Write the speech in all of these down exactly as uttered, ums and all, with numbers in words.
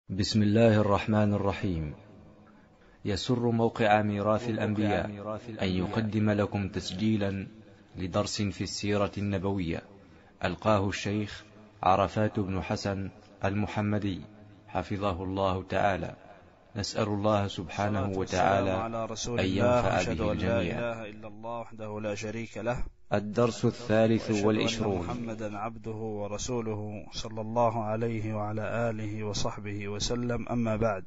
بسم الله الرحمن الرحيم. يسر موقع ميراث الأنبياء أن يقدم لكم تسجيلا لدرس في السيرة النبوية ألقاه الشيخ عرفات بن حسن المحمدي حفظه الله تعالى. نسأل الله سبحانه وتعالى أن ينفع به الجميع. لا إله إلا الله وحده لا شريك له. الدرس الثالث والعشرون. محمدا عبده ورسوله صلى الله عليه وعلى آله وصحبه وسلم، أما بعد،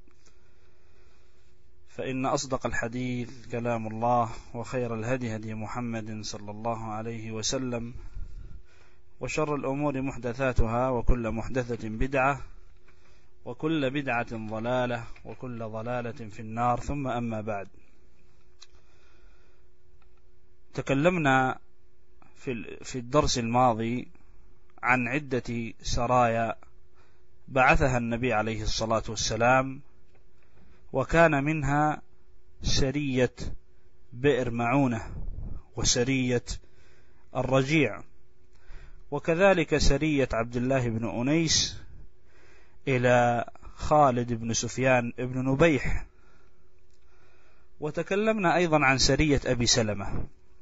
فإن أصدق الحديث كلام الله، وخير الهدي هدي محمد صلى الله عليه وسلم، وشر الأمور محدثاتها، وكل محدثة بدعة، وكل بدعة ضلالة، وكل ضلالة في النار. ثم أما بعد، تكلمنا في الدرس الماضي عن عدة سرايا بعثها النبي عليه الصلاة والسلام، وكان منها سرية بئر معونة، وسرية الرجيع، وكذلك سرية عبد الله بن أنيس إلى خالد بن سفيان بن نبيح. وتكلمنا أيضا عن سرية أبي سلمة.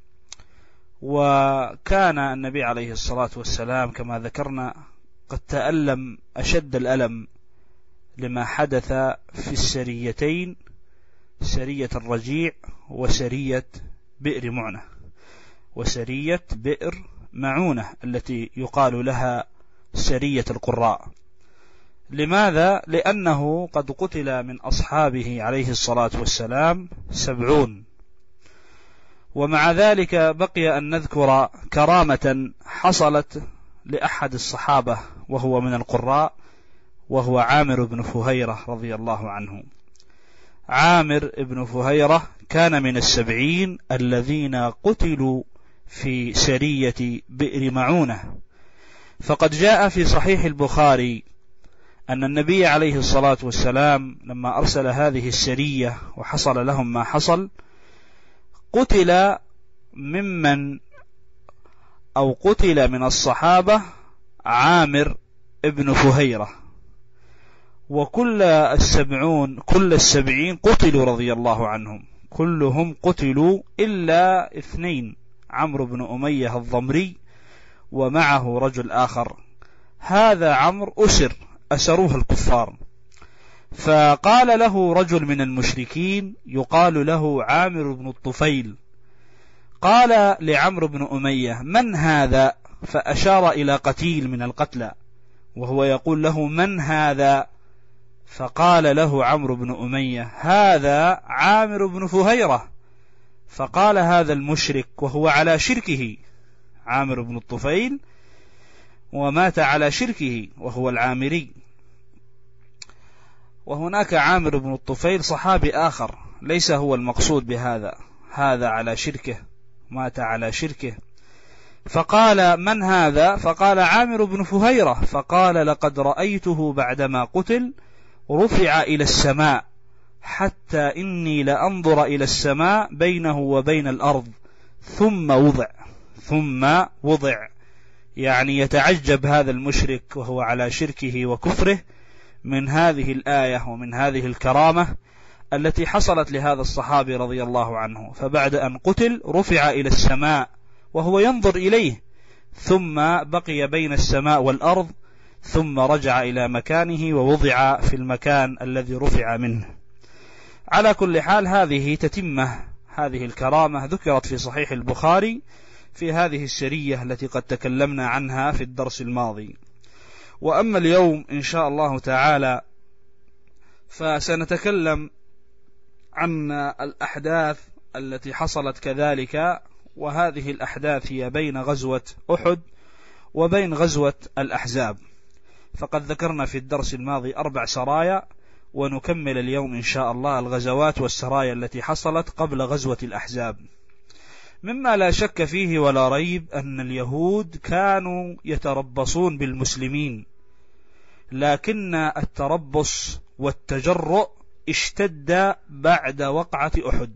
وكان النبي عليه الصلاة والسلام كما ذكرنا قد تألم أشد الألم لما حدث في السريتين، سرية الرجيع وسرية بئر معونة، وسرية بئر معونة التي يقال لها سرية القراء. لماذا؟ لأنه قد قتل من أصحابه عليه الصلاة والسلام سبعون. ومع ذلك بقي أن نذكر كرامة حصلت لأحد الصحابة وهو من القراء، وهو عامر بن فهيرة رضي الله عنه. عامر بن فهيرة كان من السبعين الذين قتلوا في سرية بئر معونة. فقد جاء في صحيح البخاري أن النبي عليه الصلاة والسلام لما أرسل هذه السرية وحصل لهم ما حصل، قتل ممن أو قتل من الصحابة عامر ابن فهيرة، وكل السبعون كل السبعين قتلوا رضي الله عنهم، كلهم قتلوا إلا اثنين، عمرو بن أمية الضمري ومعه رجل آخر. هذا عمرو أسر أسروه الكفار، فقال له رجل من المشركين يقال له عامر بن الطفيل، قال لعمرو بن أمية: من هذا؟ فأشار إلى قتيل من القتلى، وهو يقول له: من هذا؟ فقال له عمرو بن أمية: هذا عامر بن فهيرة. فقال هذا المشرك وهو على شركه، عامر بن الطفيل ومات على شركه وهو العامري. وهناك عامر بن الطفيل صحابي آخر ليس هو المقصود بهذا، هذا على شركه، مات على شركه. فقال: من هذا؟ فقال: عامر بن فهيرة. فقال: لقد رأيته بعدما قتل رفع إلى السماء، حتى إني لأنظر إلى السماء بينه وبين الأرض، ثم وضع ثم وضع يعني يتعجب هذا المشرك وهو على شركه وكفره من هذه الآية ومن هذه الكرامة التي حصلت لهذا الصحابي رضي الله عنه. فبعد أن قتل رفع إلى السماء وهو ينظر إليه، ثم بقي بين السماء والأرض، ثم رجع إلى مكانه ووضع في المكان الذي رفع منه. على كل حال، هذه تتمة هذه الكرامة ذكرت في صحيح البخاري في هذه السرية التي قد تكلمنا عنها في الدرس الماضي. وأما اليوم إن شاء الله تعالى فسنتكلم عن الأحداث التي حصلت كذلك، وهذه الأحداث هي بين غزوة أحد وبين غزوة الأحزاب. فقد ذكرنا في الدرس الماضي أربع سرايا، ونكمل اليوم إن شاء الله الغزوات والسرايا التي حصلت قبل غزوة الأحزاب. مما لا شك فيه ولا ريب أن اليهود كانوا يتربصون بالمسلمين، لكن التربص والتجرؤ اشتد بعد وقعة أحد.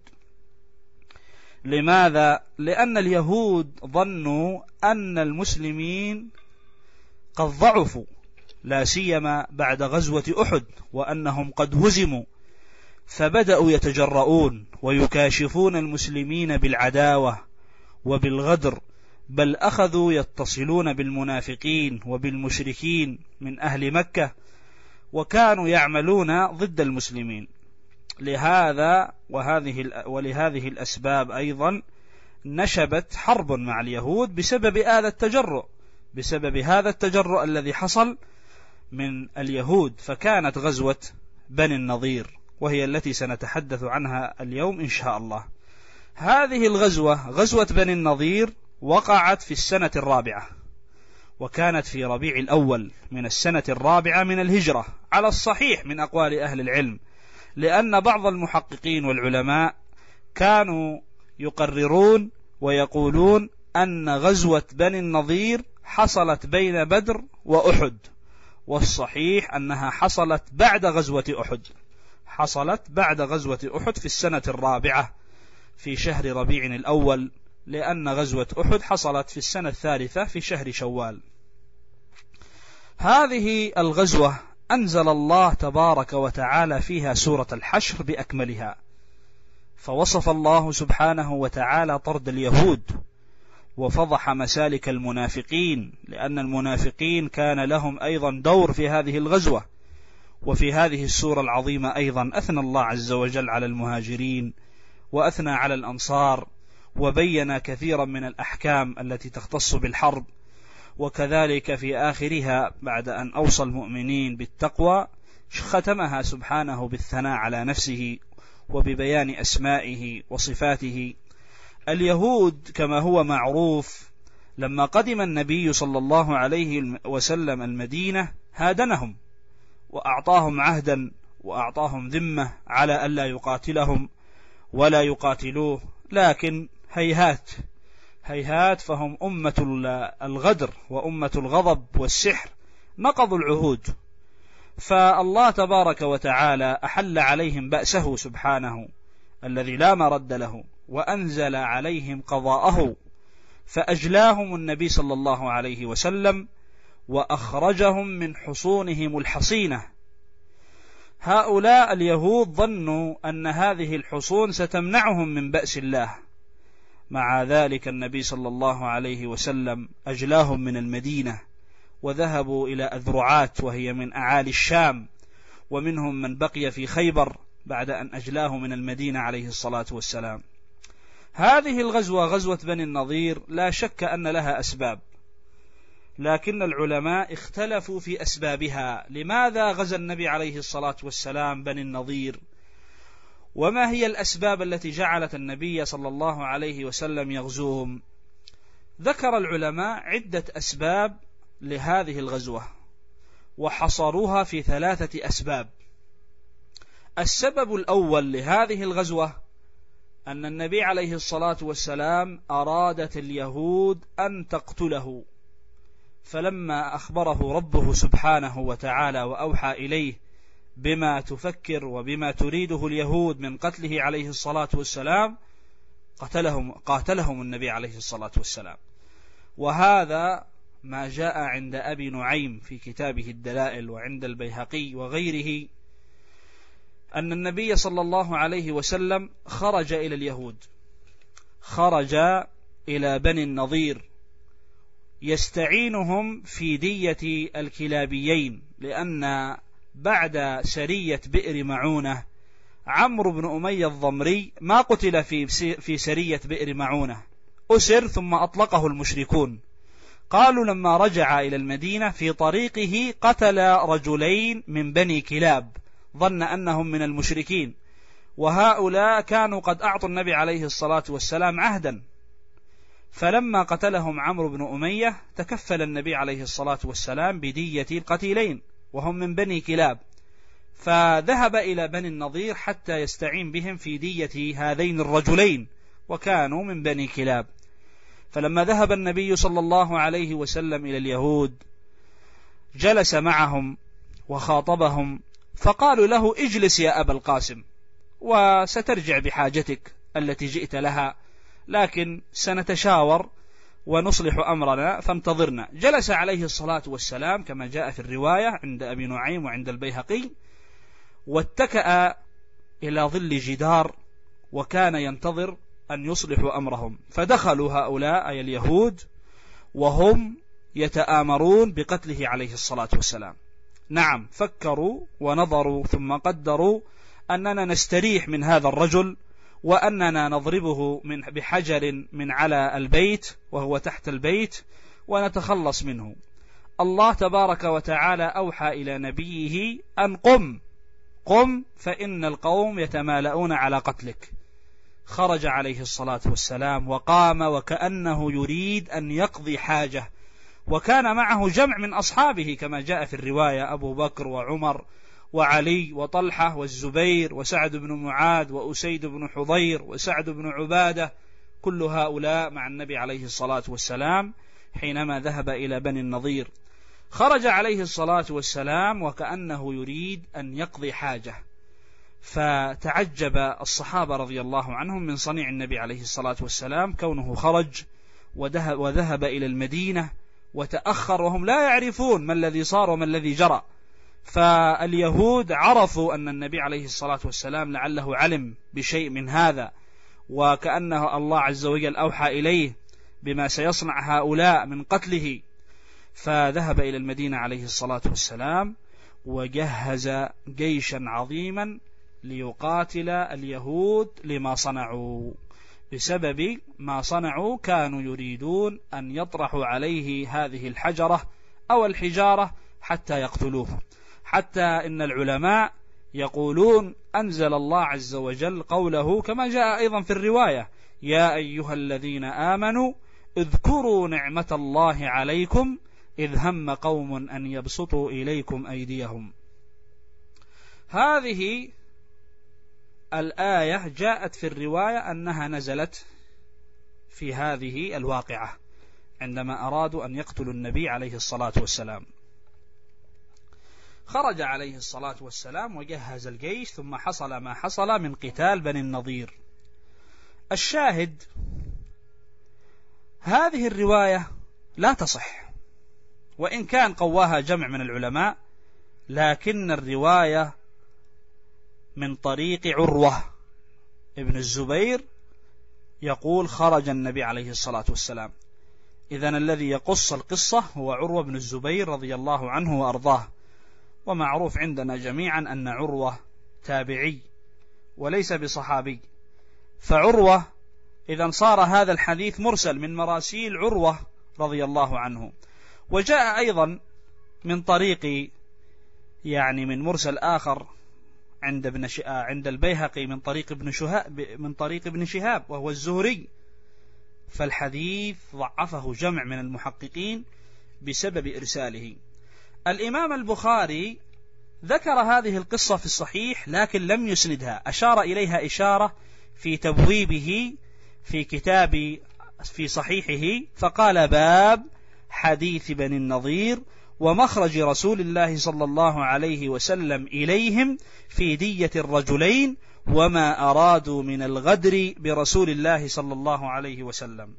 لماذا؟ لأن اليهود ظنوا أن المسلمين قد ضعفوا، لا سيما بعد غزوة أحد وأنهم قد هزموا، فبدأوا يتجرؤون ويكاشفون المسلمين بالعداوة وبالغدر، بل أخذوا يتصلون بالمنافقين وبالمشركين من أهل مكة، وكانوا يعملون ضد المسلمين. لهذا وهذه ولهذه الأسباب أيضا نشبت حرب مع اليهود بسبب هذا التجرؤ بسبب هذا التجرؤ الذي حصل من اليهود، فكانت غزوة بني النضير، وهي التي سنتحدث عنها اليوم إن شاء الله. هذه الغزوة غزوة بني النضير وقعت في السنة الرابعة، وكانت في ربيع الأول من السنة الرابعة من الهجرة على الصحيح من أقوال أهل العلم، لأن بعض المحققين والعلماء كانوا يقررون ويقولون أن غزوة بني النضير حصلت بين بدر وأحد، والصحيح أنها حصلت بعد غزوة أحد حصلت بعد غزوة أحد في السنة الرابعة في شهر ربيع الأول، لأن غزوة أحد حصلت في السنة الثالثة في شهر شوال. هذه الغزوة أنزل الله تبارك وتعالى فيها سورة الحشر بأكملها، فوصف الله سبحانه وتعالى طرد اليهود وفضح مسالك المنافقين، لأن المنافقين كان لهم أيضا دور في هذه الغزوة. وفي هذه السورة العظيمة أيضا أثنى الله عز وجل على المهاجرين وأثنى على الأنصار، وبين كثيرا من الأحكام التي تختص بالحرب. وكذلك في آخرها بعد أن أوصى المؤمنين بالتقوى ختمها سبحانه بالثناء على نفسه وببيان أسمائه وصفاته. اليهود كما هو معروف لما قدم النبي صلى الله عليه وسلم المدينة هادنهم وأعطاهم عهدا وأعطاهم ذمة على ألا يقاتلهم ولا يقاتلوه، لكن هيهات هيهات فهم أمة الغدر وأمة الغضب والسحر، نقضوا العهود، فالله تبارك وتعالى أحل عليهم بأسه سبحانه الذي لا مرد له، وأنزل عليهم قضاءه، فأجلاهم النبي صلى الله عليه وسلم وأخرجهم من حصونهم الحصينة. هؤلاء اليهود ظنوا أن هذه الحصون ستمنعهم من بأس الله، مع ذلك النبي صلى الله عليه وسلم أجلاهم من المدينة وذهبوا إلى أذرعات وهي من أعالي الشام، ومنهم من بقي في خيبر بعد أن أجلاه من المدينة عليه الصلاة والسلام. هذه الغزوة غزوة بني النضير لا شك أن لها أسباب، لكن العلماء اختلفوا في أسبابها. لماذا غزا النبي عليه الصلاة والسلام بني النضير؟ وما هي الأسباب التي جعلت النبي صلى الله عليه وسلم يغزوهم؟ ذكر العلماء عدة أسباب لهذه الغزوة وحصروها في ثلاثة أسباب. السبب الأول لهذه الغزوة أن النبي عليه الصلاة والسلام أرادت اليهود أن تقتله، فلما أخبره ربه سبحانه وتعالى وأوحى إليه بما تفكر وبما تريده اليهود من قتله عليه الصلاة والسلام قتلهم, قاتلهم النبي عليه الصلاة والسلام. وهذا ما جاء عند أبي نعيم في كتابه الدلائل وعند البيهقي وغيره، أن النبي صلى الله عليه وسلم خرج إلى اليهود، خرج إلى بني النضير يستعينهم في دية الكلابيين، لأن بعد سرية بئر معونة عمرو بن أمية الضمري ما قتل في في سرية بئر معونة، أسر ثم أطلقه المشركون. قالوا لما رجع إلى المدينة في طريقه قتل رجلين من بني كلاب، ظن أنهم من المشركين، وهؤلاء كانوا قد أعطوا النبي عليه الصلاة والسلام عهدا، فلما قتلهم عمرو بن أمية تكفل النبي عليه الصلاة والسلام بدية القتيلين وهم من بني كلاب، فذهب إلى بني النضير حتى يستعين بهم في دية هذين الرجلين وكانوا من بني كلاب. فلما ذهب النبي صلى الله عليه وسلم إلى اليهود جلس معهم وخاطبهم، فقالوا له اجلس يا أبا القاسم وسترجع بحاجتك التي جئت لها، لكن سنتشاور ونصلح أمرنا فانتظرنا. جلس عليه الصلاة والسلام كما جاء في الرواية عند أبي نعيم وعند البيهقي، واتكأ إلى ظل جدار، وكان ينتظر أن يصلحوا أمرهم. فدخلوا هؤلاء أي اليهود وهم يتآمرون بقتله عليه الصلاة والسلام. نعم، فكروا ونظروا ثم قدروا أننا نستريح من هذا الرجل، وأننا نضربه من بحجر من على البيت وهو تحت البيت ونتخلص منه. الله تبارك وتعالى أوحى إلى نبيه أن قم قم فإن القوم يتمالؤون على قتلك. خرج عليه الصلاة والسلام وقام وكأنه يريد أن يقضي حاجة، وكان معه جمع من أصحابه كما جاء في الرواية، أبو بكر وعمر وعلي وطلحة والزبير وسعد بن معاذ وأسيد بن حضير وسعد بن عبادة، كل هؤلاء مع النبي عليه الصلاة والسلام حينما ذهب إلى بني النضير. خرج عليه الصلاة والسلام وكأنه يريد أن يقضي حاجة، فتعجب الصحابة رضي الله عنهم من صنيع النبي عليه الصلاة والسلام، كونه خرج وذهب إلى المدينة وتأخر وهم لا يعرفون ما الذي صار وما الذي جرى. فاليهود عرفوا أن النبي عليه الصلاة والسلام لعله علم بشيء من هذا، وكأنه الله عز وجل أوحى إليه بما سيصنع هؤلاء من قتله، فذهب إلى المدينة عليه الصلاة والسلام وجهز جيشا عظيما ليقاتل اليهود لما صنعوا. بسبب ما صنعوا كانوا يريدون أن يطرحوا عليه هذه الحجرة أو الحجارة حتى يقتلوه. حتى إن العلماء يقولون أنزل الله عز وجل قوله كما جاء أيضا في الرواية: يا أيها الذين آمنوا اذكروا نعمة الله عليكم إذ هم قوم أن يبسطوا إليكم أيديهم. هذه الآية جاءت في الرواية أنها نزلت في هذه الواقعة عندما أرادوا أن يقتلوا النبي عليه الصلاة والسلام. خرج عليه الصلاة والسلام وجهز الجيش، ثم حصل ما حصل من قتال بني النضير. الشاهد هذه الرواية لا تصح، وإن كان قواها جمع من العلماء، لكن الرواية من طريق عروة ابن الزبير يقول خرج النبي عليه الصلاة والسلام. إذن الذي يقص القصة هو عروة بن الزبير رضي الله عنه وأرضاه، ومعروف عندنا جميعا أن عروة تابعي وليس بصحابي، فعروة إذن صار هذا الحديث مرسل من مراسيل عروة رضي الله عنه. وجاء أيضا من طريق يعني من مرسل آخر عند ابن عند البيهقي من طريق ابن شهاب من طريق ابن شهاب وهو الزهري، فالحديث ضعفه جمع من المحققين بسبب إرساله. الإمام البخاري ذكر هذه القصة في الصحيح لكن لم يسندها، أشار إليها إشارة في تبويبه في كتاب في صحيحه، فقال: باب حديث بني النضير ومخرج رسول الله صلى الله عليه وسلم إليهم في دية الرجلين وما أرادوا من الغدر برسول الله صلى الله عليه وسلم.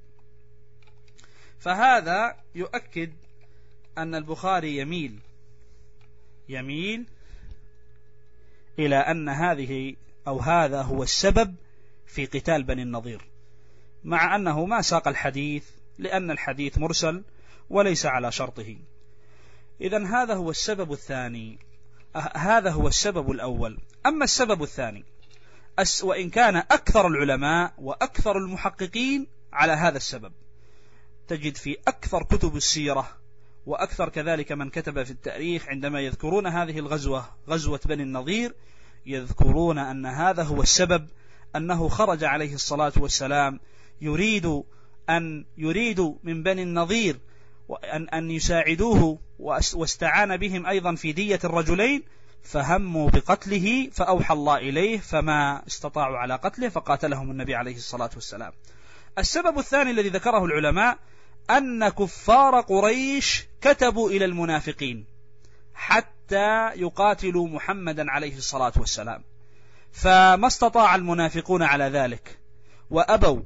فهذا يؤكد أن البخاري يميل يميل إلى أن هذه أو هذا هو السبب في قتال بني النضير، مع أنه ما ساق الحديث لأن الحديث مرسل وليس على شرطه. إذن هذا هو السبب الثاني، هذا هو السبب الأول. أما السبب الثاني، وإن كان أكثر العلماء وأكثر المحققين على هذا السبب، تجد في أكثر كتب السيرة وأكثر كذلك من كتب في التاريخ عندما يذكرون هذه الغزوة غزوة بني النضير يذكرون أن هذا هو السبب، أنه خرج عليه الصلاة والسلام يريد أن يريد من بني النضير وأن أن يساعدوه، واستعان بهم أيضا في دية الرجلين، فهموا بقتله فأوحى الله إليه فما استطاعوا على قتله فقاتلهم النبي عليه الصلاة والسلام. السبب الثاني الذي ذكره العلماء أن كفار قريش كتبوا إلى المنافقين حتى يقاتلوا محمدا عليه الصلاة والسلام، فما استطاع المنافقون على ذلك وأبوا،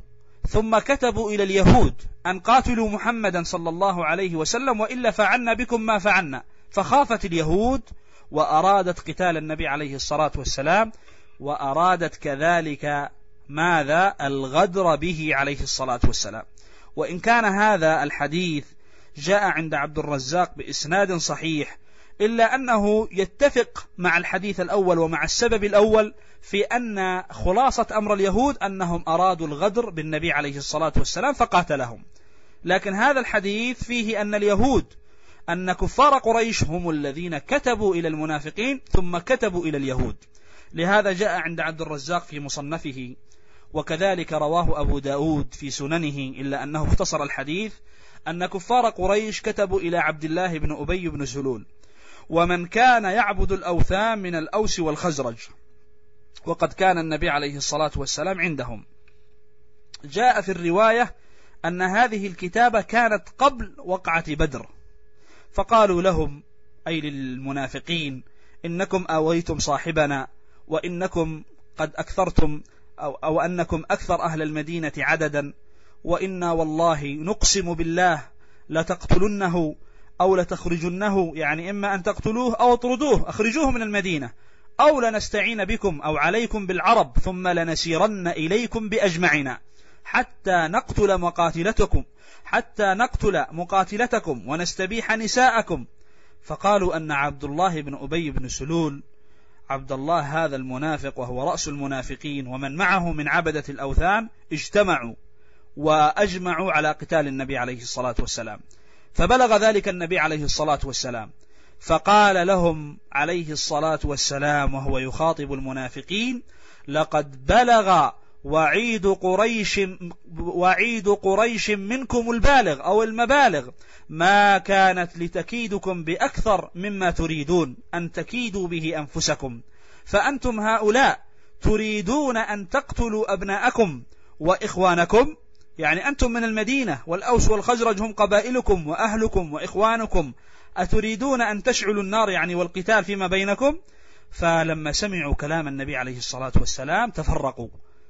ثم كتبوا إلى اليهود أن قاتلوا محمدا صلى الله عليه وسلم وإلا فعلنا بكم ما فعلنا، فخافت اليهود وأرادت قتال النبي عليه الصلاة والسلام، وأرادت كذلك ماذا؟ الغدر به عليه الصلاة والسلام. وإن كان هذا الحديث جاء عند عبد الرزاق بإسناد صحيح، إلا أنه يتفق مع الحديث الأول ومع السبب الأول في أن خلاصة أمر اليهود أنهم أرادوا الغدر بالنبي عليه الصلاة والسلام فقاتلهم. لكن هذا الحديث فيه أن اليهود أن كفار قريش هم الذين كتبوا إلى المنافقين ثم كتبوا إلى اليهود. لهذا جاء عند عبد الرزاق في مصنفه، وكذلك رواه أبو داود في سننه، إلا أنه اختصر الحديث، أن كفار قريش كتبوا إلى عبد الله بن أبي بن سلول ومن كان يعبد الأوثان من الأوس والخزرج، وقد كان النبي عليه الصلاة والسلام عندهم. جاء في الرواية أن هذه الكتابة كانت قبل وقعة بدر، فقالوا لهم أي للمنافقين: إنكم آويتم صاحبنا، وإنكم قد أكثرتم أو, أو أنكم أكثر أهل المدينة عددا، وإنا والله نقسم بالله لتقتلنه أو لتخرجنه، يعني إما أن تقتلوه أو اطردوه، أخرجوه من المدينة، أو لنستعين بكم أو عليكم بالعرب، ثم لنسيرن إليكم بأجمعنا حتى نقتل مقاتلتكم حتى نقتل مقاتلتكم ونستبيح نساءكم. فقالوا أن عبد الله بن أبي بن سلول، عبد الله هذا المنافق وهو رأس المنافقين ومن معه من عبدة الأوثان، اجتمعوا وأجمعوا على قتال النبي عليه الصلاة والسلام. فبلغ ذلك النبي عليه الصلاة والسلام، فقال لهم عليه الصلاة والسلام وهو يخاطب المنافقين: لقد بلغ وعيد قريش وعيد قريش منكم البالغ أو المبالغ، ما كانت لتكيدكم بأكثر مما تريدون أن تكيدوا به أنفسكم، فأنتم هؤلاء تريدون أن تقتلوا أبناءكم وإخوانكم، يعني أنتم من المدينة والأوس والخزرج هم قبائلكم وأهلكم وإخوانكم، أتريدون أن تشعلوا النار يعني والقتال فيما بينكم؟ فلما سمعوا كلام النبي عليه الصلاة والسلام تفرقوا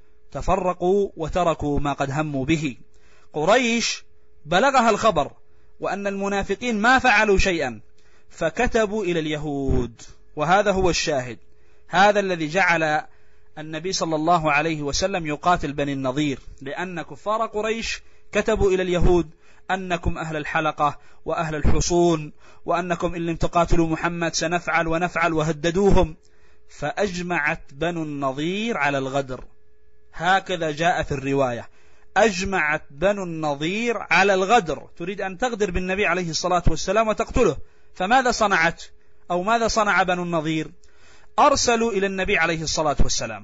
تفرقوا وتركوا ما قد هموا به. قريش بلغها الخبر وأن المنافقين ما فعلوا شيئا، فكتبوا إلى اليهود، وهذا هو الشاهد، هذا الذي جعل النبي صلى الله عليه وسلم يقاتل بني النضير، لأن كفار قريش كتبوا إلى اليهود أنكم أهل الحلقة وأهل الحصون، وأنكم إن لم تقاتلوا محمد سنفعل ونفعل، وهددوهم، فأجمعت بنو النضير على الغدر. هكذا جاء في الرواية: أجمعت بنو النضير على الغدر، تريد أن تغدر بالنبي عليه الصلاة والسلام وتقتله. فماذا صنعت أو ماذا صنع بنو النضير؟ أرسلوا إلى النبي عليه الصلاة والسلام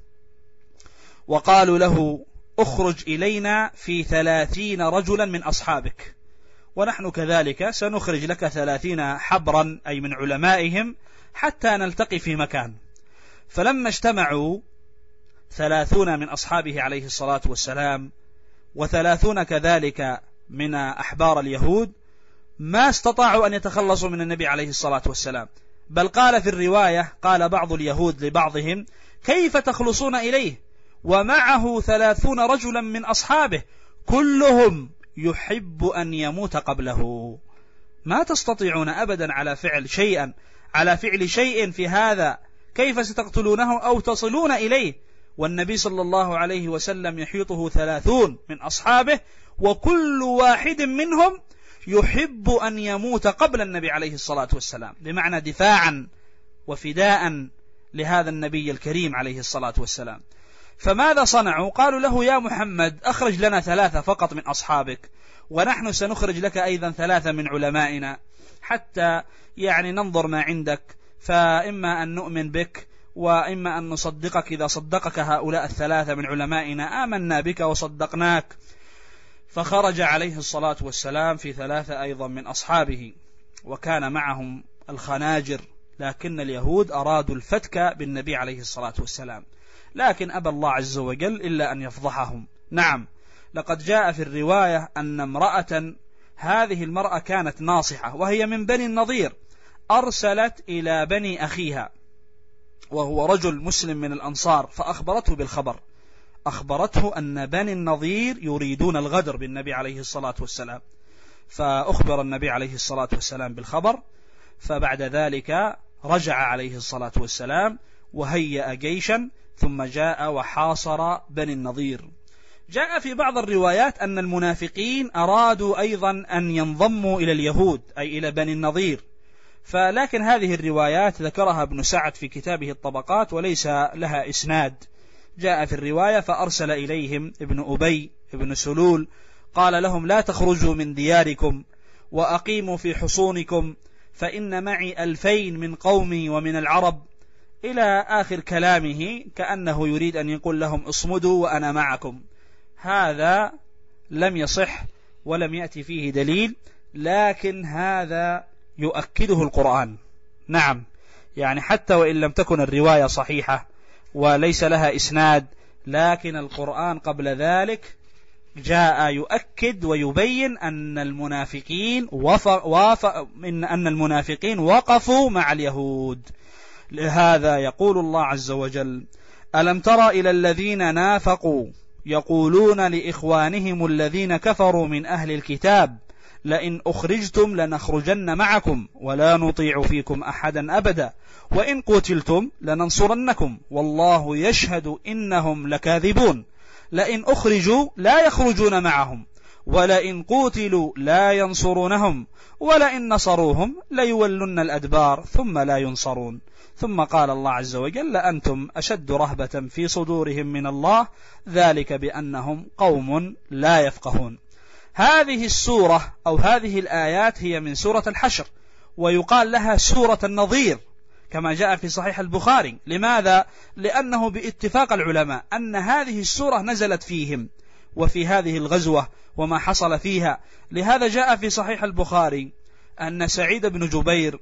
وقالوا له: اخرج إلينا في ثلاثين رجلا من أصحابك، ونحن كذلك سنخرج لك ثلاثين حبرا أي من علمائهم حتى نلتقي في مكان. فلما اجتمعوا ثلاثون من أصحابه عليه الصلاة والسلام وثلاثون كذلك من أحبار اليهود، ما استطاعوا أن يتخلصوا من النبي عليه الصلاة والسلام، بل قال في الرواية، قال بعض اليهود لبعضهم: كيف تخلصون إليه ومعه ثلاثون رجلا من أصحابه كلهم يحب أن يموت قبله؟ ما تستطيعون أبدا على فعل شيئا على فعل شيء في هذا، كيف ستقتلونه أو تصلون إليه والنبي صلى الله عليه وسلم يحيطه ثلاثون من أصحابه وكل واحد منهم يحب أن يموت قبل النبي عليه الصلاة والسلام، بمعنى دفاعا وفداء لهذا النبي الكريم عليه الصلاة والسلام. فماذا صنعوا؟ قالوا له: يا محمد أخرج لنا ثلاثة فقط من أصحابك، ونحن سنخرج لك أيضا ثلاثة من علمائنا، حتى يعني ننظر ما عندك، فإما أن نؤمن بك وإما أن نصدقك. إذا صدقك هؤلاء الثلاثة من علمائنا آمنا بك وصدقناك. فخرج عليه الصلاة والسلام في ثلاثة أيضا من أصحابه، وكان معهم الخناجر، لكن اليهود أرادوا الفتك بالنبي عليه الصلاة والسلام، لكن أبى الله عز وجل إلا أن يفضحهم. نعم، لقد جاء في الرواية أن امرأة، هذه المرأة كانت ناصحة وهي من بني النضير، أرسلت إلى بني أخيها وهو رجل مسلم من الأنصار، فأخبرته بالخبر، أخبرته أن بني النضير يريدون الغدر بالنبي عليه الصلاة والسلام، فأخبر النبي عليه الصلاة والسلام بالخبر، فبعد ذلك رجع عليه الصلاة والسلام وهيأ جيشا ثم جاء وحاصر بني النضير. جاء في بعض الروايات أن المنافقين أرادوا أيضا أن ينضموا إلى اليهود أي إلى بني النضير، فلكن هذه الروايات ذكرها ابن سعد في كتابه الطبقات وليس لها إسناد. جاء في الرواية فأرسل إليهم ابن أبي ابن سلول قال لهم لا تخرجوا من دياركم وأقيموا في حصونكم فإن معي ألفين من قومي ومن العرب إلى آخر كلامه، كأنه يريد أن يقول لهم اصمدوا وأنا معكم. هذا لم يصح ولم يأتي فيه دليل، لكن هذا يؤكده القرآن. نعم، يعني حتى وإن لم تكن الرواية صحيحة وليس لها إسناد، لكن القرآن قبل ذلك جاء يؤكد ويبين أن المنافقين وف... وف... إن أن المنافقين وقفوا مع اليهود. لهذا يقول الله عز وجل: ألم تر إلى الذين نافقوا يقولون لإخوانهم الذين كفروا من أهل الكتاب لئن أخرجتم لنخرجن معكم ولا نطيع فيكم أحدا أبدا وإن قتلتم لننصرنكم والله يشهد إنهم لكاذبون لئن أخرجوا لا يخرجون معهم ولئن قتلوا لا ينصرونهم ولئن نصروهم ليولن الأدبار ثم لا ينصرون. ثم قال الله عز وجل: لأنتم أشد رهبة في صدورهم من الله ذلك بأنهم قوم لا يفقهون. هذه السورة أو هذه الآيات هي من سورة الحشر، ويقال لها سورة النظير كما جاء في صحيح البخاري. لماذا؟ لأنه باتفاق العلماء أن هذه السورة نزلت فيهم وفي هذه الغزوة وما حصل فيها. لهذا جاء في صحيح البخاري أن سعيد بن جبير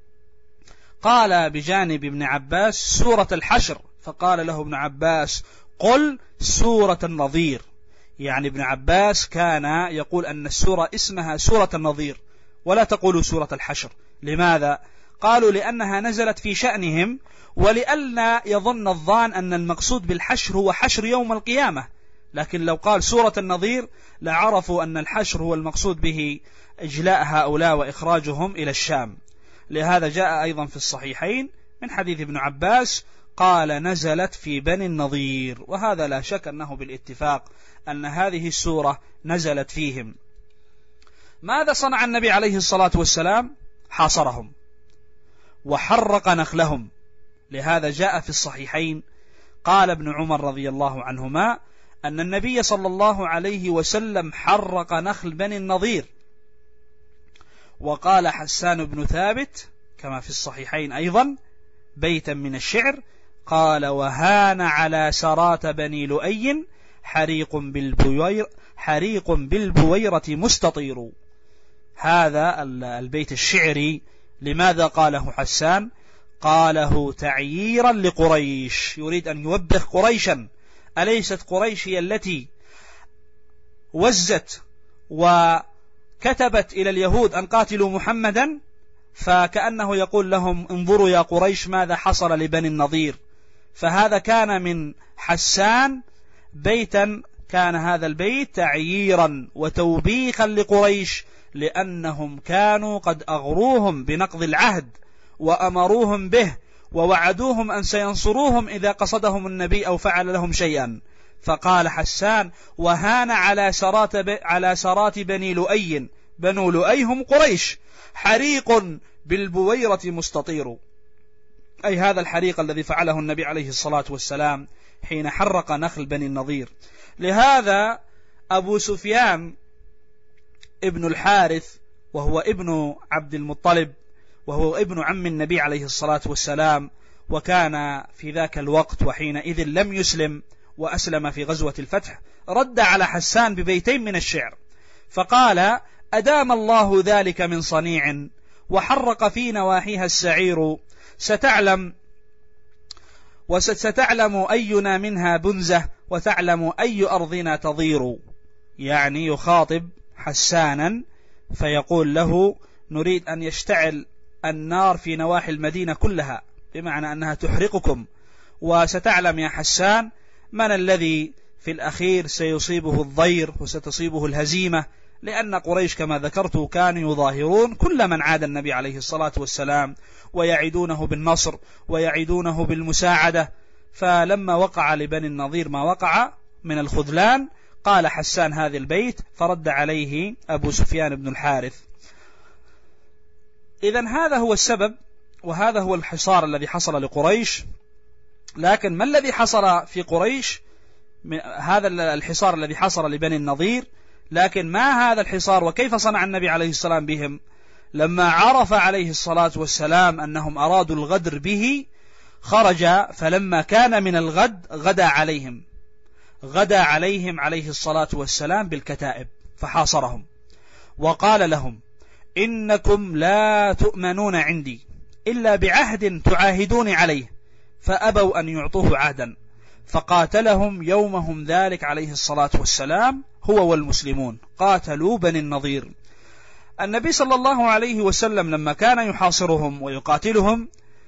قال بجانب ابن عباس سورة الحشر، فقال له ابن عباس: قل سورة النظير. يعني ابن عباس كان يقول أن السورة اسمها سورة النظير ولا تقولوا سورة الحشر. لماذا؟ قالوا لأنها نزلت في شأنهم، ولئلا يظن الظان أن المقصود بالحشر هو حشر يوم القيامة، لكن لو قال سورة النظير لعرفوا أن الحشر هو المقصود به إجلاء هؤلاء وإخراجهم إلى الشام. لهذا جاء أيضا في الصحيحين من حديث ابن عباس قال: نزلت في بني النضير. وهذا لا شك أنه بالاتفاق أن هذه السورة نزلت فيهم. ماذا صنع النبي عليه الصلاة والسلام؟ حاصرهم وحرق نخلهم. لهذا جاء في الصحيحين قال ابن عمر رضي الله عنهما أن النبي صلى الله عليه وسلم حرق نخل بني النضير. وقال حسان بن ثابت كما في الصحيحين أيضا بيتا من الشعر قال: وهان على سرات بني لؤي حريق بالبوير حريق بالبويرة مستطير. هذا البيت الشعري لماذا قاله حسان؟ قاله تعييرا لقريش، يريد أن يوبخ قريشا. أليست قريش هي التي وزت وكتبت إلى اليهود أن قاتلوا محمدا؟ فكأنه يقول لهم: انظروا يا قريش ماذا حصل لبني النضير. فهذا كان من حسان بيتا، كان هذا البيت تعييرا وتوبيخا لقريش، لأنهم كانوا قد أغروهم بنقض العهد وأمروهم به ووعدوهم أن سينصروهم إذا قصدهم النبي أو فعل لهم شيئا. فقال حسان: وهان على سرات, ب... على سرات بني لؤي، بنو لؤي هم قريش، حريق بالبويرة مستطير، أي هذا الحريق الذي فعله النبي عليه الصلاة والسلام حين حرق نخل بني النضير. لهذا أبو سفيان ابن الحارث وهو ابن عبد المطلب وهو ابن عم النبي عليه الصلاة والسلام، وكان في ذاك الوقت وحينئذ لم يسلم وأسلم في غزوة الفتح، رد على حسان ببيتين من الشعر فقال: أدام الله ذلك من صنيع وحرق في نواحيها السعير، ستعلم وستعلم أينا منها بنزة وتعلم أي أرضنا تضير. يعني يخاطب حسانا فيقول له: نريد أن يشتعل النار في نواحي المدينة كلها، بمعنى أنها تحرقكم، وستعلم يا حسان من الذي في الأخير سيصيبه الضير وستصيبه الهزيمة، لأن قريش كما ذكرت كانوا يظاهرون كل من عاد النبي عليه الصلاة والسلام ويعيدونه بالنصر ويعيدونه بالمساعدة. فلما وقع لبني النضير ما وقع من الخذلان قال حسان هذا البيت فرد عليه أبو سفيان بن الحارث. إذن هذا هو السبب وهذا هو الحصار الذي حصل لقريش. لكن ما الذي حصل في قريش؟ هذا الحصار الذي حصل لبني النضير، لكن ما هذا الحصار وكيف صنع النبي عليه السلام بهم؟ لما عرف عليه الصلاة والسلام أنهم أرادوا الغدر به خرج، فلما كان من الغد غدا عليهم غدا عليهم عليه الصلاة والسلام بالكتائب فحاصرهم وقال لهم إنكم لا تؤمنون عندي إلا بعهد تعاهدون عليه، فأبوا أن يعطوه عهدا، فقاتلهم يومهم ذلك عليه الصلاة والسلام هو والمسلمون، قاتلوا بني النضير. النبي صلى الله عليه وسلم لما كان يحاصرهم ويقاتلهم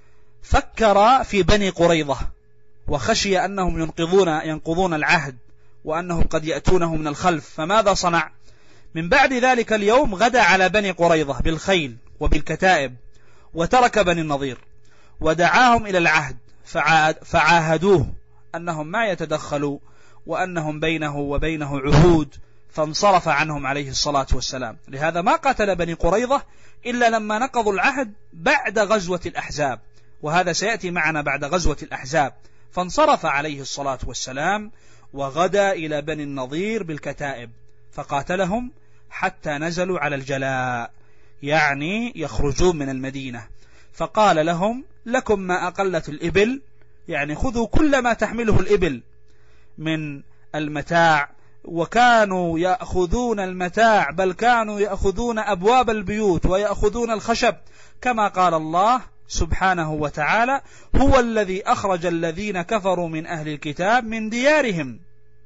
فكر في بني قريظة وخشي أنهم ينقضون ينقضون العهد وأنهم قد يأتونه من الخلف، فماذا صنع؟ من بعد ذلك اليوم غدا على بني قريظة بالخيل وبالكتائب وترك بني النضير ودعاهم إلى العهد فعاهدوه أنهم ما يتدخلوا وأنهم بينه وبينه عهود، فانصرف عنهم عليه الصلاة والسلام. لهذا ما قاتل بني قريظة إلا لما نقضوا العهد بعد غزوة الأحزاب، وهذا سيأتي معنا بعد غزوة الأحزاب. فانصرف عليه الصلاة والسلام وغدا إلى بني النضير بالكتائب فقاتلهم حتى نزلوا على الجلاء، يعني يخرجون من المدينة، فقال لهم لكم ما أقلت الإبل، يعني خذوا كل ما تحمله الإبل من المتاع، وكانوا يأخذون المتاع بل كانوا يأخذون أبواب البيوت ويأخذون الخشب، كما قال الله سبحانه وتعالى هو الذي أخرج الذين كفروا من أهل الكتاب من ديارهم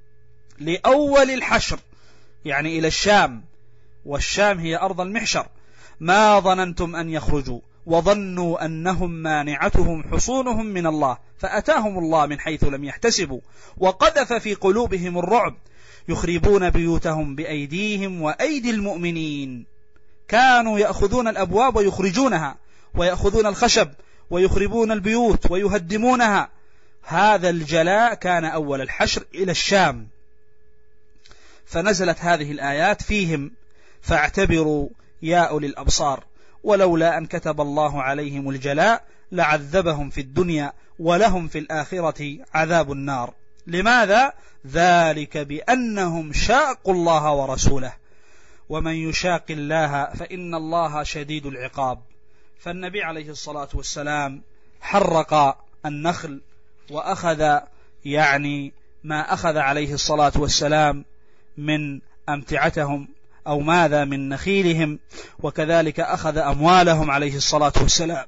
لأول الحشر، يعني إلى الشام، والشام هي أرض المحشر، ما ظننتم أن يخرجوا وظنوا أنهم مانعتهم حصونهم من الله فأتاهم الله من حيث لم يحتسبوا وقذف في قلوبهم الرعب يخربون بيوتهم بأيديهم وأيدي المؤمنين. كانوا يأخذون الأبواب ويخرجونها ويأخذون الخشب ويخربون البيوت ويهدمونها. هذا الجلاء كان أول الحشر إلى الشام، فنزلت هذه الآيات فيهم فاعتبروا يا أولي الأبصار، ولولا أن كتب الله عليهم الجلاء لعذبهم في الدنيا ولهم في الآخرة عذاب النار. لماذا؟ ذلك بأنهم شاقوا الله ورسوله، ومن يشاق الله فإن الله شديد العقاب. فالنبي عليه الصلاة والسلام حرق النخل وأخذ يعني ما أخذ عليه الصلاة والسلام من أمتعتهم أو ماذا من نخيلهم، وكذلك أخذ أموالهم عليه الصلاة والسلام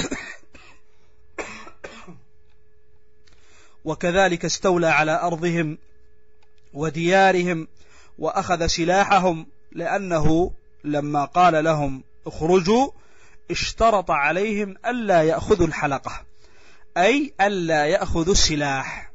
وكذلك استولى على أرضهم وديارهم وأخذ سلاحهم، لأنه لما قال لهم اخرجوا اشترط عليهم ألا يأخذوا الحلقة، أي ألا يأخذوا السلاح.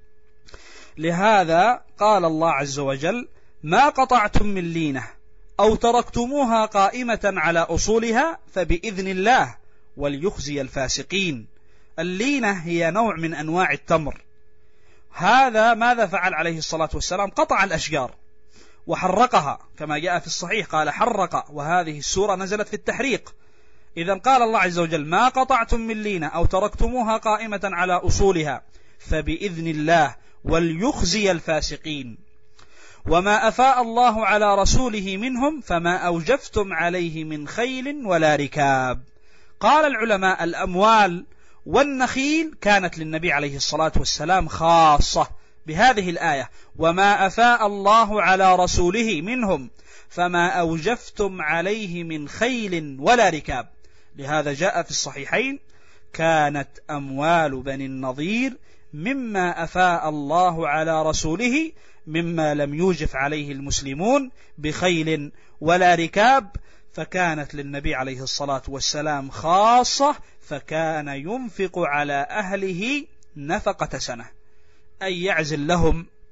لهذا قال الله عز وجل ما قطعتم من لينة أو تركتموها قائمة على أصولها فبإذن الله وليخزي الفاسقين. اللينة هي نوع من أنواع التمر. هذا ماذا فعل عليه الصلاة والسلام؟ قطع الأشجار وحرقها كما جاء في الصحيح، قال حرق، وهذه السورة نزلت في التحريق. إذن قال الله عز وجل ما قطعتم من لينة أو تركتموها قائمة على أصولها فبإذن الله وليخزي الفاسقين. وما أفاء الله على رسوله منهم فما أوجفتم عليه من خيل ولا ركاب. قال العلماء الأموال والنخيل كانت للنبي عليه الصلاة والسلام خاصة بهذه الآية، وما أفاء الله على رسوله منهم فما أوجفتم عليه من خيل ولا ركاب. لهذا جاء في الصحيحين كانت أموال بني النضير مما أفاء الله على رسوله مما لم يوجف عليه المسلمون بخيل ولا ركاب، فكانت للنبي عليه الصلاة والسلام خاصة، فكان ينفق على أهله نفقة سنة، أي يعزل لهم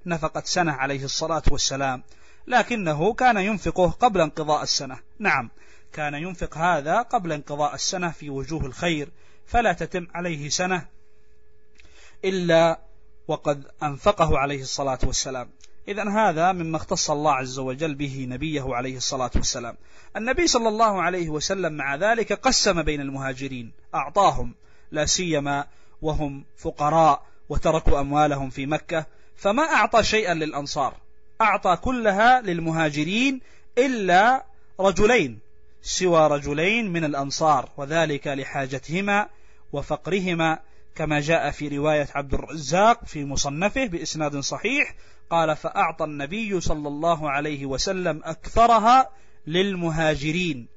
نفقة سنة عليه الصلاة والسلام، لكنه كان ينفقه قبل انقضاء السنة. نعم، كان ينفق هذا قبل انقضاء السنة في وجوه الخير، فلا تتم عليه سنة إلا وقد أنفقه عليه الصلاة والسلام. إذن هذا مما اختص الله عز وجل به نبيه عليه الصلاة والسلام. النبي صلى الله عليه وسلم مع ذلك قسم بين المهاجرين، أعطاهم، لا سيما وهم فقراء وتركوا أموالهم في مكة، فما أعطى شيئا للأنصار، أعطى كلها للمهاجرين إلا رجلين، سوى رجلين من الأنصار، وذلك لحاجتهما وفقرهما، كما جاء في رواية عبد الرزاق في مصنفه بإسناد صحيح، قال: فأعطى النبي صلى الله عليه وسلم أكثرها للمهاجرين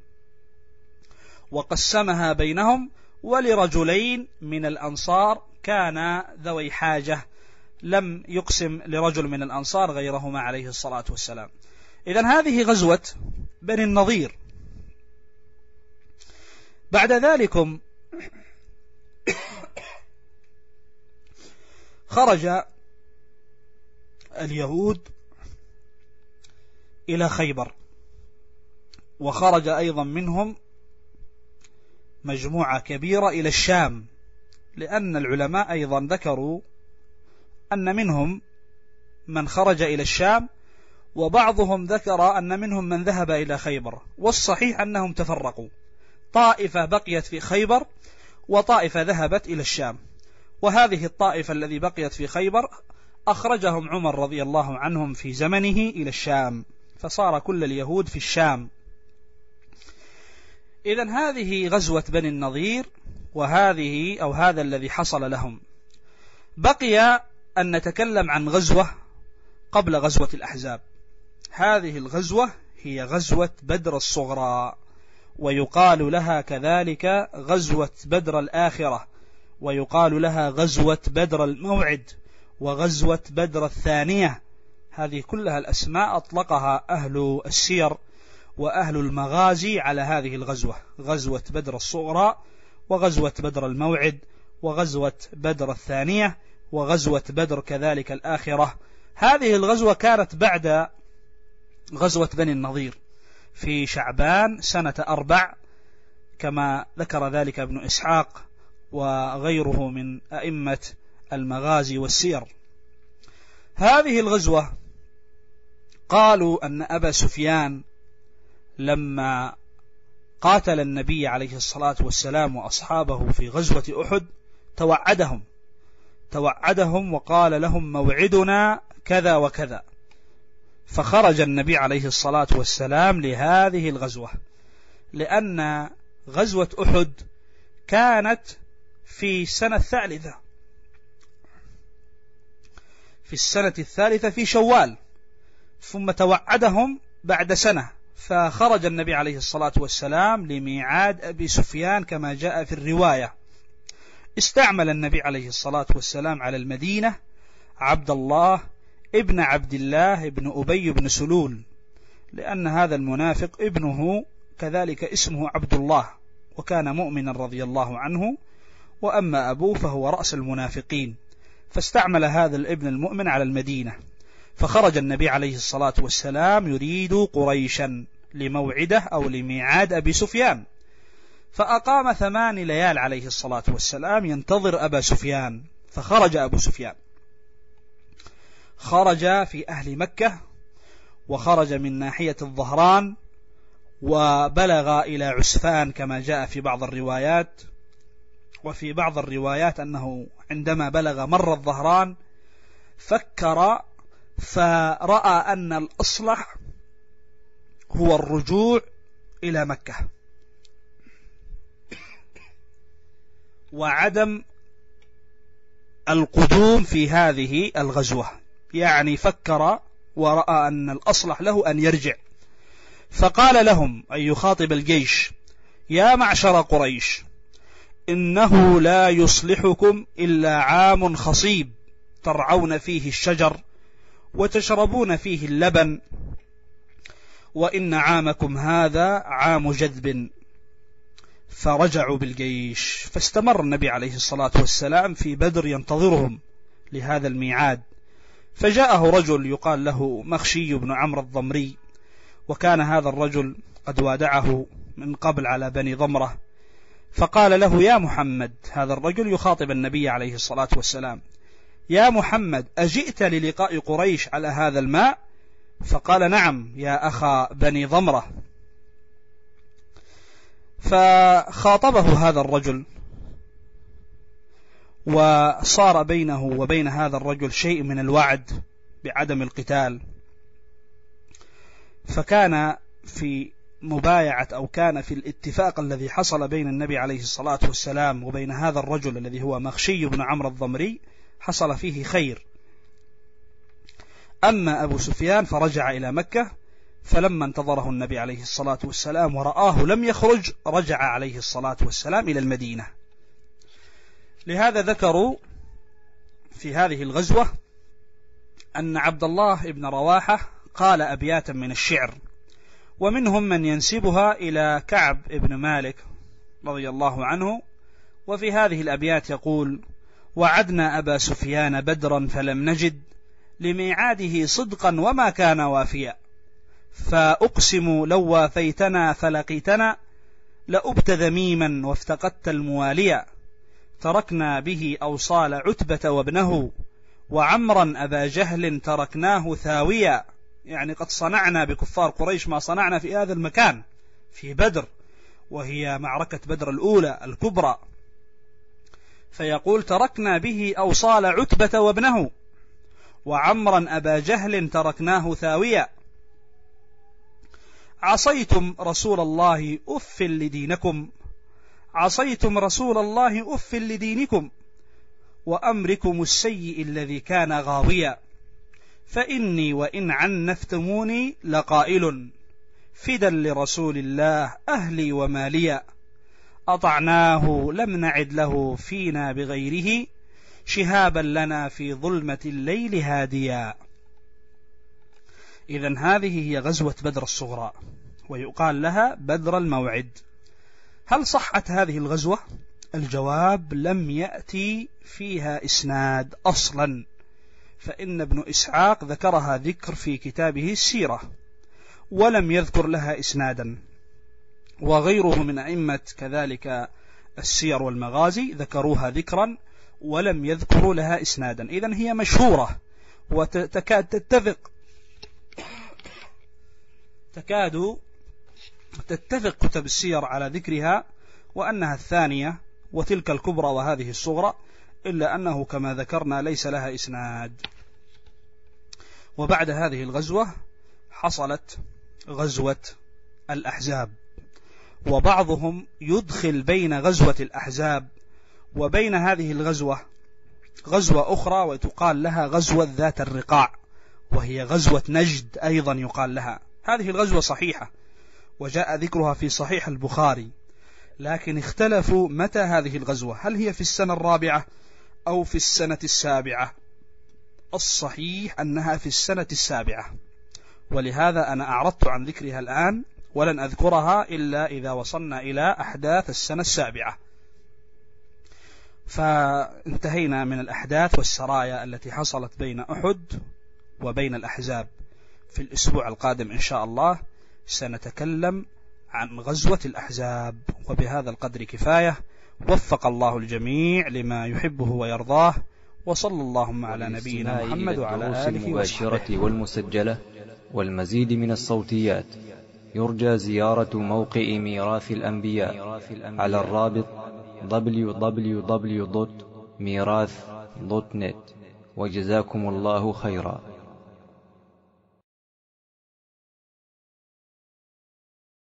وقسمها بينهم، ولرجلين من الأنصار كان ذوي حاجة، لم يقسم لرجل من الأنصار غيرهما عليه الصلاة والسلام. إذن هذه غزوة بني النضير. بعد ذلكم خرج اليهود إلى خيبر، وخرج أيضا منهم مجموعة كبيرة إلى الشام، لأن العلماء أيضا ذكروا أن منهم من خرج إلى الشام، وبعضهم ذكر أن منهم من ذهب إلى خيبر، والصحيح أنهم تفرقوا، طائفة بقيت في خيبر وطائفة ذهبت إلى الشام. وهذه الطائفة الذي بقيت في خيبر أخرجهم عمر رضي الله عنهم في زمنه إلى الشام، فصار كل اليهود في الشام. إذن هذه غزوة بني النضير، وهذه أو هذا الذي حصل لهم. بقي أن نتكلم عن غزوة قبل غزوة الأحزاب. هذه الغزوة هي غزوة بدر الصغرى، ويقال لها كذلك غزوة بدر الآخرة، ويقال لها غزوة بدر الموعد، وغزوة بدر الثانية. هذه كلها الأسماء أطلقها أهل السير وأهل المغازي على هذه الغزوة: غزوة بدر الصغرى، وغزوة بدر الموعد، وغزوة بدر الثانية، وغزوة بدر كذلك الآخرة. هذه الغزوة كانت بعد غزوة بني النضير في شعبان سنة أربع، كما ذكر ذلك ابن إسحاق وغيره من أئمة المغازي والسير. هذه الغزوة قالوا أن أبا سفيان لما قاتل النبي عليه الصلاة والسلام وأصحابه في غزوة أحد توعدهم توعدهم وقال لهم: موعدنا كذا وكذا. فخرج النبي عليه الصلاة والسلام لهذه الغزوة، لأن غزوة أحد كانت في السنة الثالثة في السنة الثالثة في شوال، ثم توعدهم بعد سنة، فخرج النبي عليه الصلاة والسلام لميعاد أبي سفيان كما جاء في الرواية. استعمل النبي عليه الصلاة والسلام على المدينة عبد الله ابن عبد الله ابن أبي بن سلول، لأن هذا المنافق ابنه كذلك اسمه عبد الله، وكان مؤمنا رضي الله عنه، وأما أبوه فهو رأس المنافقين، فاستعمل هذا الابن المؤمن على المدينة. فخرج النبي عليه الصلاة والسلام يريد قريشا لموعده أو لميعاد أبي سفيان، فأقام ثمان ليال عليه الصلاة والسلام ينتظر أبا سفيان. فخرج أبو سفيان، خرج في أهل مكة، وخرج من ناحية الظهران، وبلغ إلى عسفان كما جاء في بعض الروايات، وفي بعض الروايات أنه عندما بلغ مر الظهران فكر فرأى أن الأصلح هو الرجوع إلى مكة وعدم القدوم في هذه الغزوة، يعني فكر ورأى أن الأصلح له أن يرجع. فقال لهم أن يخاطب الجيش: يا معشر قريش، إنه لا يصلحكم إلا عام خصيب ترعون فيه الشجر وتشربون فيه اللبن، وإن عامكم هذا عام جذب. فرجعوا بالجيش، فاستمر النبي عليه الصلاة والسلام في بدر ينتظرهم لهذا الميعاد، فجاءه رجل يقال له مخشي بن عمرو الضمري، وكان هذا الرجل قد وادعه من قبل على بني ضمرة، فقال له: يا محمد، هذا الرجل يخاطب النبي عليه الصلاة والسلام: يا محمد، أجئت للقاء قريش على هذا الماء؟ فقال: نعم يا أخا بني ضمرة. فخاطبه هذا الرجل، وصار بينه وبين هذا الرجل شيء من الوعد بعدم القتال، فكان في مبايعة أو كان في الاتفاق الذي حصل بين النبي عليه الصلاة والسلام وبين هذا الرجل الذي هو مخشي بن عمرو الضمري حصل فيه خير. أما أبو سفيان فرجع إلى مكة، فلما انتظره النبي عليه الصلاة والسلام ورآه لم يخرج، رجع عليه الصلاة والسلام إلى المدينة. لهذا ذكروا في هذه الغزوة أن عبد الله بن رواحة قال أبياتا من الشعر، ومنهم من ينسبها إلى كعب بن مالك رضي الله عنه، وفي هذه الأبيات يقول: وعدنا أبا سفيان بدرا فلم نجد لميعاده صدقا وما كان وافيا، فأقسم لو وافيتنا فلقيتنا لأبت ذميما وافتقدت المواليا، تركنا به أوصال عتبة وابنه وعمرا أبا جهل تركناه ثاويا. يعني قد صنعنا بكفار قريش ما صنعنا في هذا المكان في بدر، وهي معركة بدر الأولى الكبرى. فيقول: تركنا به أوصال عتبة وابنه وعمرا أبا جهل تركناه ثاويا، عصيتم رسول الله أف لدينكم، عصيتم رسول الله أف لدينكم وأمركم السيء الذي كان غاويا، فإني وإن عنفتموني لقائل فدا لرسول الله أهلي وماليا، أطعناه لم نعد له فينا بغيره شهابا لنا في ظلمة الليل هاديا. إذن هذه هي غزوة بدر الصغرى، ويقال لها بدر الموعد. هل صحت هذه الغزوة؟ الجواب: لم يأتي فيها إسناد أصلا، فإن ابن إسحاق ذكرها ذكر في كتابه السيرة ولم يذكر لها إسنادا، وغيره من أئمة كذلك السير والمغازي ذكروها ذكرا ولم يذكروا لها إسنادا. إذن هي مشهورة، وتكاد تتفق تكاد تتفق كتب السير على ذكرها وأنها الثانية وتلك الكبرى وهذه الصغرى، إلا أنه كما ذكرنا ليس لها إسناد. وبعد هذه الغزوة حصلت غزوة الأحزاب، وبعضهم يدخل بين غزوة الأحزاب وبين هذه الغزوة غزوة أخرى وتقال لها غزوة ذات الرقاع، وهي غزوة نجد أيضا يقال لها. هذه الغزوة صحيحة وجاء ذكرها في صحيح البخاري، لكن اختلفوا متى هذه الغزوة، هل هي في السنة الرابعة أو في السنة السابعة؟ الصحيح أنها في السنة السابعة، ولهذا أنا أعرضت عن ذكرها الآن ولن أذكرها إلا إذا وصلنا إلى أحداث السنة السابعة. فانتهينا من الأحداث والسرايا التي حصلت بين أحد وبين الأحزاب. في الأسبوع القادم إن شاء الله سنتكلم عن غزوة الأحزاب، وبهذا القدر كفاية. وفق الله الجميع لما يحبه ويرضاه، وصلى اللهم على نبينا محمد وعلى آله المباشرة والمسجلة والمزيد من الصوتيات يرجى زيارة موقع ميراث الأنبياء على الرابط دبليو دبليو دبليو دوت ميراث دوت نت. وجزاكم الله خيرا.